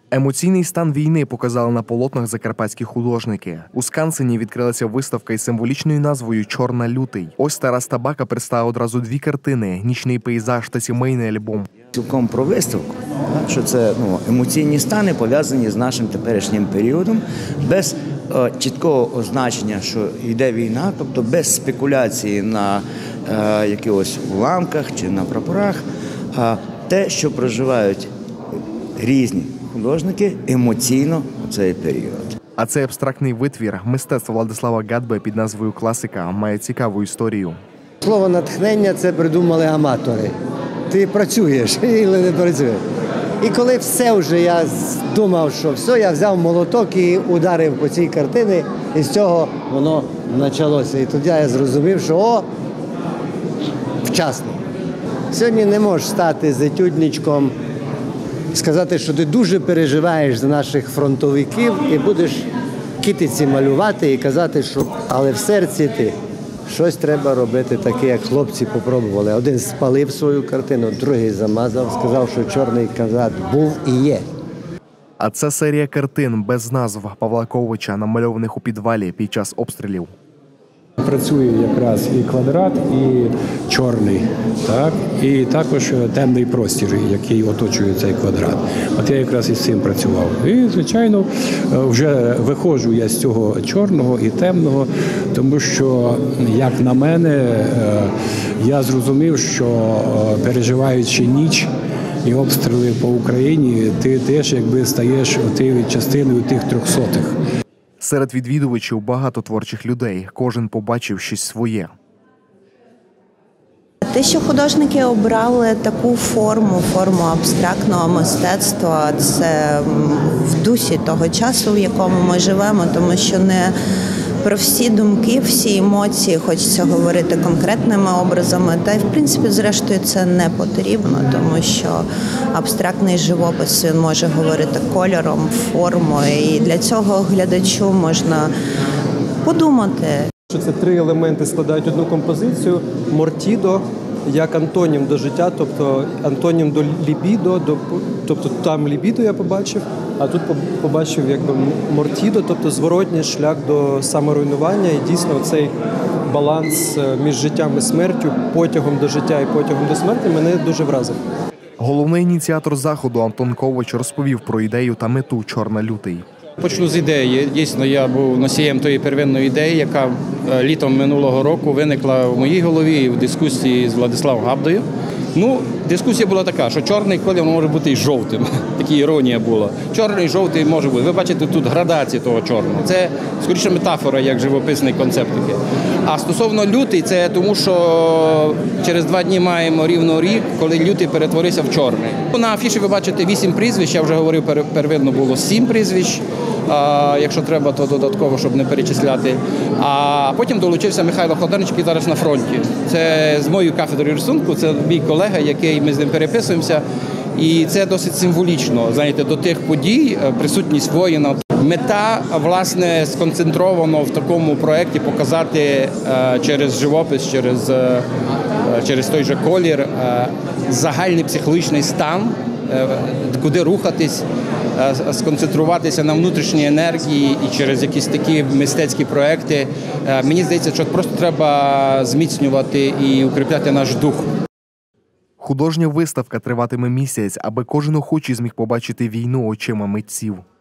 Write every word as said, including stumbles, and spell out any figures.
Емоційний стан війни показали на полотнах закарпатські художники. У Скансені відкрилася виставка із символічною назвою «Чорна лютий». Ось Тарас Табака представив одразу дві картини – «Нічний пейзаж» та «Сімейний альбом». Цілком про виставку, що це ну, емоційні стани, пов'язані з нашим теперішнім періодом, без е, чіткого означення, що йде війна, тобто без спекуляції на е, якихось уламках чи на прапорах, а те, що проживають різні художники емоційно у цей період. А цей абстрактний витвір мистецтва Владислава Гадби під назвою «Класика» має цікаву історію. Слово «натхнення» – це придумали аматори. Ти працюєш, але не працюєш. І коли все вже, я думав, що все, я взяв молоток і ударив по цій картині, і з цього воно почалося. І тоді я зрозумів, що о, вчасно. Сьогодні не можеш стати з етюдничком, сказати, що ти дуже переживаєш за наших фронтовиків і будеш китиці малювати і казати, що але в серці ти. Щось треба робити таке, як хлопці попробували. Один спалив свою картину, другий замазав, сказав, що чорний квадрат був і є. А це серія картин без назв Павла Ковича, намальованих у підвалі під час обстрілів. Працює якраз і квадрат, і чорний, так? І також темний простір, який оточує цей квадрат. От я якраз із цим працював. І, звичайно, вже виходжу я з цього чорного і темного, тому що, як на мене, я зрозумів, що переживаючи ніч і обстріли по Україні, ти теж якби стаєш тією частиною тих трьохсотих. Серед відвідувачів багато творчих людей. Кожен побачив щось своє. Те, що художники обрали таку форму, форму абстрактного мистецтва, це в дусі того часу, в якому ми живемо, тому що не про всі думки, всі емоції хочеться говорити конкретними образами, та й, в принципі, зрештою, це не потрібно, тому що абстрактний живопис, він може говорити кольором, формою, і для цього глядачу можна подумати. Це три елементи складають одну композицію. Мортідо як антонім до життя, тобто антонім до лібідо, до, тобто там лібідо я побачив, а тут побачив якби мортідо, тобто зворотній шлях до саморуйнування, і дійсно цей баланс між життям і смертю, потягом до життя і потягом до смерті мене дуже вразив. Головний ініціатор заходу Антон Кович розповів про ідею та мету «Чорна лютий». Почну з ідеї. Дійсно, я був носієм тої первинної ідеї, яка літом минулого року виникла в моїй голові в дискусії з Владиславом Габдою. Ну, дискусія була така, що чорний колір може бути і жовтим. Така іронія була. Чорний і жовтий може бути. Ви бачите тут градації того чорного. Це, скоріше, метафора, як живописний концепт такий. А стосовно лютий, це тому, що через два дні маємо рівно рік, коли лютий перетворився в чорний. На афіші ви бачите вісім прізвищ, я вже говорив, первинно було сім прізвищ. А, якщо треба, то додатково, щоб не перечисляти. А потім долучився Михайло Ходорничик, який зараз на фронті. Це з моєю кафедрою рисунку, це мій колега, який ми з ним переписуємося. І це досить символічно, знаєте, до тих подій, присутність воїна. Мета, власне, сконцентровано в такому проєкті показати через живопис, через, через той же колір загальний психологічний стан, куди рухатись, сконцентруватися на внутрішній енергії і через якісь такі мистецькі проекти. Мені здається, що просто треба зміцнювати і укріпляти наш дух. Художня виставка триватиме місяць, аби кожен охочий зміг побачити війну очима митців.